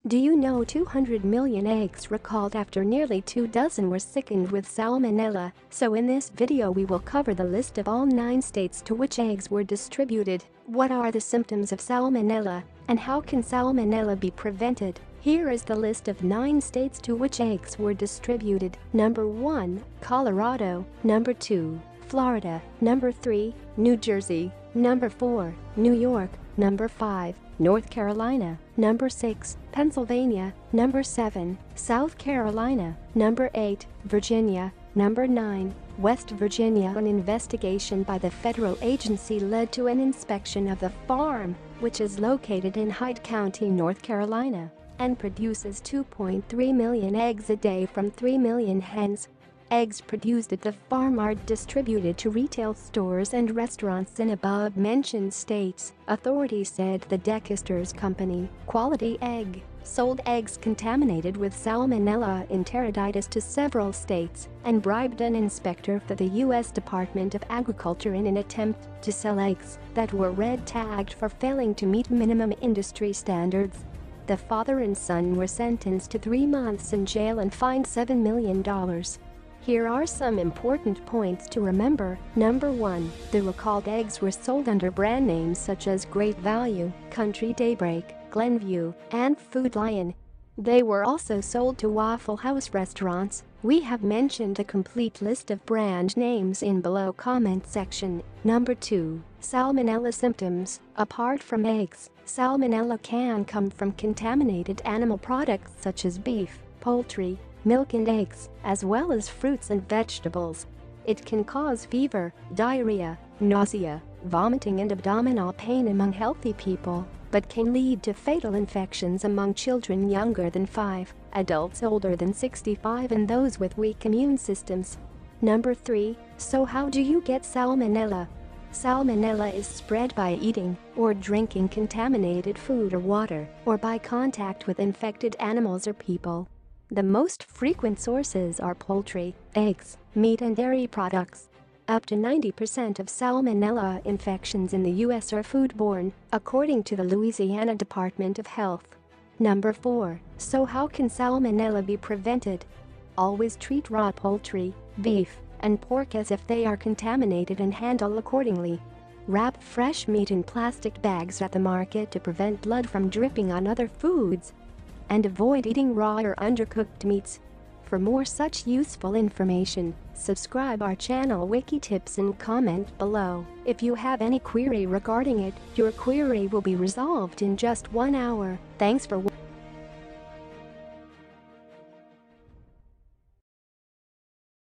Do you know 200 million eggs recalled after nearly 24 were sickened with salmonella? So in this video we will cover the list of all 9 states to which eggs were distributed, what are the symptoms of salmonella, and how can salmonella be prevented. Here is the list of 9 states to which eggs were distributed. Number 1, Colorado. Number 2, Florida. Number 3, New Jersey. Number 4, New York. Number 5, North Carolina. Number 6, Pennsylvania. Number 7, South Carolina. Number 8, Virginia. Number 9, West Virginia. An investigation by the federal agency led to an inspection of the farm, which is located in Hyde County, North Carolina, and produces 2.3 million eggs a day from 3 million hens. Eggs produced at the farm are distributed to retail stores and restaurants in above-mentioned states. Authorities said the Dechisters Company, Quality Egg, sold eggs contaminated with Salmonella enteritis to several states and bribed an inspector for the U.S. Department of Agriculture in an attempt to sell eggs that were red-tagged for failing to meet minimum industry standards. The father and son were sentenced to 3 months in jail and fined $7 million. Here are some important points to remember. Number 1, the recalled eggs were sold under brand names such as Great Value, Country Daybreak, Glenview, and Food Lion. They were also sold to Waffle House restaurants. We have mentioned a complete list of brand names in below comment section. Number 2, Salmonella symptoms. Apart from eggs, Salmonella can come from contaminated animal products such as beef, poultry, milk and eggs, as well as fruits and vegetables. It can cause fever, diarrhea, nausea, vomiting and abdominal pain among healthy people, but can lead to fatal infections among children younger than 5, adults older than 65 and those with weak immune systems. Number 3, so how do you get salmonella? Salmonella is spread by eating or drinking contaminated food or water, or by contact with infected animals or people. The most frequent sources are poultry, eggs, meat and dairy products. Up to 90% of salmonella infections in the U.S. are foodborne, according to the Louisiana Department of Health. Number 4, so how can salmonella be prevented? Always treat raw poultry, beef, and pork as if they are contaminated and handle accordingly. Wrap fresh meat in plastic bags at the market to prevent blood from dripping on other foods. And avoid eating raw or undercooked meats. For more such useful information, subscribe our channel Wiki Tips and comment below. If you have any query regarding it, your query will be resolved in just 1 hour. Thanks for watching.